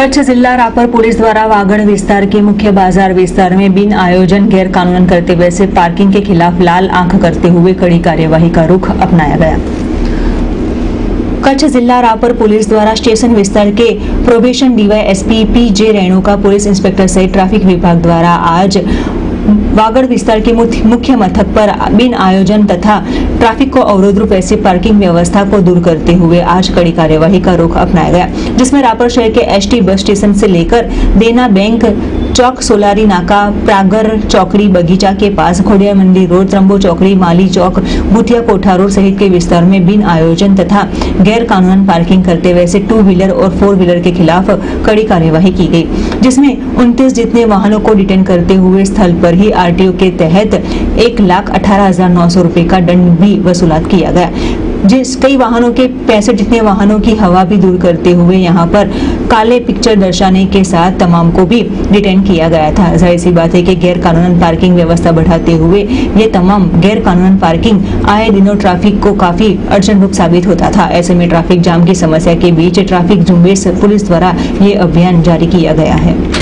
कच्छ जिला रापर पुलिस द्वारा वागड़ विस्तार के मुख्य बाजार विस्तार में बिन आयोजन गैर कानून करते हुए से पार्किंग के खिलाफ लाल आंख करते हुए कड़ी कार्यवाही का रुख अपनाया गया। कच्छ जिला रापर पुलिस द्वारा स्टेशन विस्तार के probation DYSP P J. Renuka, police inspector सहित ट्रैफिक विभाग द्वारा आज वागड़ विस्तार के मुख्य मथक पर बिन आयोजन तथा ट्रैफिक को अवरोध रूप ऐसी पार्किंग व्यवस्था को दूर करते हुए आज कड़ी कार्यवाही का रुख अपनाया गया, जिसमें रापर शहर के एसटी बस स्टेशन से लेकर देना बैंक चौक, सोलारी नाका, प्रागर चौकड़ी, बगीचा के पास, खोडिया मंडी रोड, त्रंबो चौकड़ी, माली चौक, भूतिया कोठा रोड सहित के विस्तार में बिन आयोजन तथा गैर कानूनन पार्किंग करते हुए से 2 व्हीलर और 4 व्हीलर के खिलाफ कड़ी कार्यवाही की गई, जिसमें 29 जितने वाहनों को डिटेन करते हुए स्थल पर ही आरटीओ के तहत 1,18,900 रुपए का दंड भी वसूलात किया गया। कई वाहनों के 65 जितने वाहनों की हवा भी दूर करते हुए यहाँ पर काले पिक्चर दर्शाने के साथ तमाम को भी डिटेन किया गया था। जाहिर सी बात है कि गैर कानूनन पार्किंग व्यवस्था बढ़ाते हुए ये तमाम गैर कानूनन पार्किंग आए दिनों ट्रैफिक को काफी अड़चन रूप साबित होता था। ऐसे में ट्रैफिक जाम की समस्या के बीच ट्रैफिक झुंबेश पुलिस द्वारा ये अभियान जारी किया गया है।